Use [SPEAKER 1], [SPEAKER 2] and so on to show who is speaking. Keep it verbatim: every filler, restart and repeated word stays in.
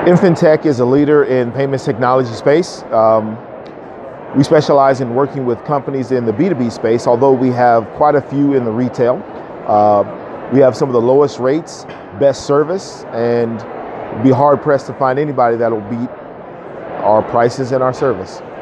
[SPEAKER 1] Infintech is a leader in payments technology space. Um, we specialize in working with companies in the B two B space, although we have quite a few in the retail. Uh, we have some of the lowest rates, best service, and be hard pressed to find anybody that will beat our prices and our service.